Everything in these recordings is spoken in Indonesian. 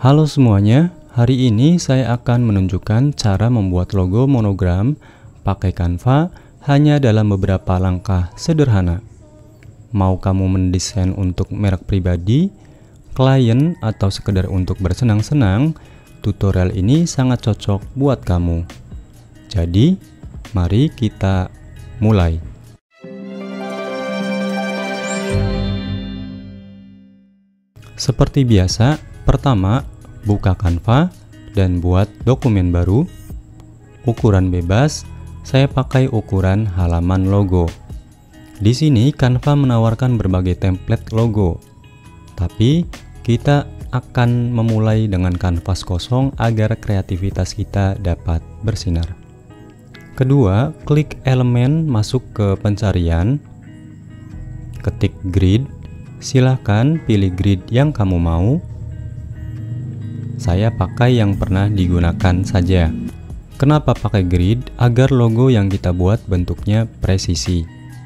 Halo semuanya, hari ini saya akan menunjukkan cara membuat logo monogram pakai Canva hanya dalam beberapa langkah sederhana. Mau kamu mendesain untuk merek pribadi, klien, atau sekedar untuk bersenang-senang, tutorial ini sangat cocok buat kamu. Jadi, mari kita mulai. Seperti biasa, pertama, buka Canva dan buat dokumen baru. Ukuran bebas, saya pakai ukuran halaman logo. Di sini Canva menawarkan berbagai template logo. Tapi kita akan memulai dengan kanvas kosong agar kreativitas kita dapat bersinar. Kedua, klik elemen masuk ke pencarian. Ketik grid. Silahkan pilih grid yang kamu mau. Saya pakai yang pernah digunakan saja. Kenapa pakai grid? Agar logo yang kita buat bentuknya presisi.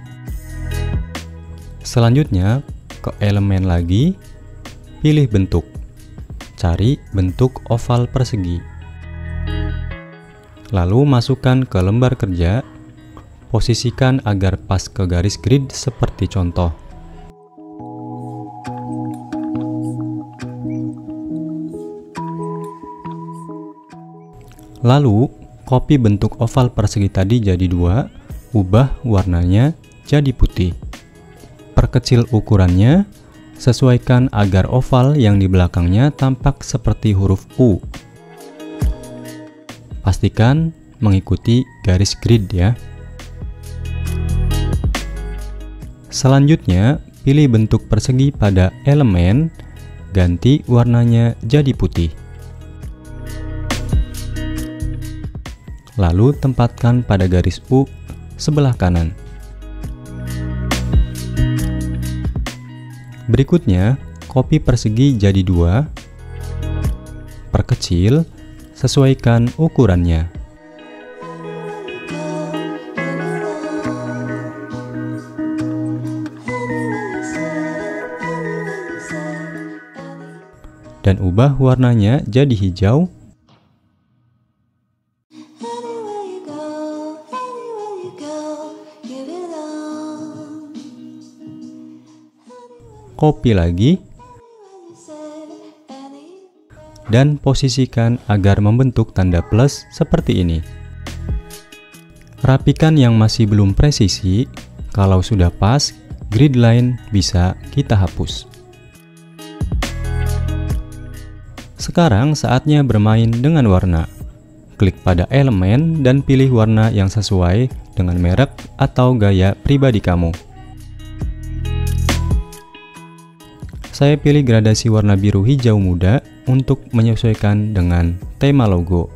Selanjutnya, ke elemen lagi, pilih bentuk. Cari bentuk oval persegi. Lalu masukkan ke lembar kerja, posisikan agar pas ke garis grid seperti contoh. Lalu, copy bentuk oval persegi tadi jadi 2, ubah warnanya jadi putih. Perkecil ukurannya, sesuaikan agar oval yang di belakangnya tampak seperti huruf U. Pastikan mengikuti garis grid ya. Selanjutnya, pilih bentuk persegi pada elemen, ganti warnanya jadi putih. Lalu tempatkan pada garis U sebelah kanan. Berikutnya, copy persegi jadi 2, perkecil, sesuaikan ukurannya. Dan ubah warnanya jadi hijau. Copy lagi dan posisikan agar membentuk tanda plus seperti ini. Rapikan yang masih belum presisi. Kalau sudah pas, grid line bisa kita hapus. Sekarang saatnya bermain dengan warna. Klik pada elemen dan pilih warna yang sesuai dengan merek atau gaya pribadi kamu. Saya pilih gradasi warna biru hijau muda untuk menyesuaikan dengan tema logo.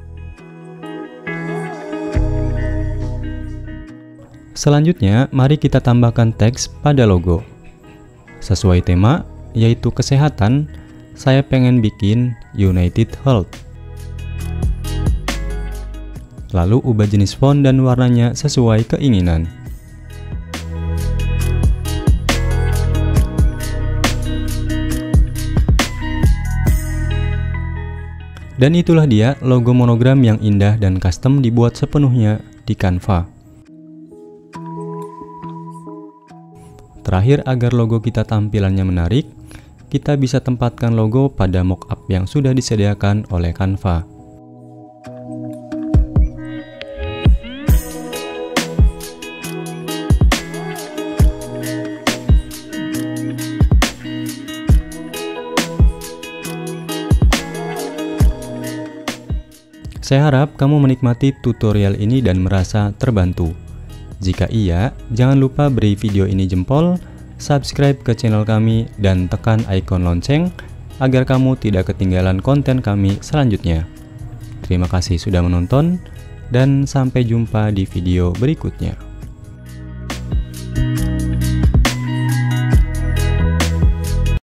Selanjutnya, mari kita tambahkan teks pada logo. Sesuai tema, yaitu kesehatan, saya pengen bikin United Health. Lalu ubah jenis font dan warnanya sesuai keinginan. Dan itulah dia logo monogram yang indah dan custom dibuat sepenuhnya di Canva. Terakhir, agar logo kita tampilannya menarik, kita bisa tempatkan logo pada mockup yang sudah disediakan oleh Canva. Saya harap kamu menikmati tutorial ini dan merasa terbantu. Jika iya, jangan lupa beri video ini jempol, subscribe ke channel kami, dan tekan ikon lonceng agar kamu tidak ketinggalan konten kami selanjutnya. Terima kasih sudah menonton, dan sampai jumpa di video berikutnya.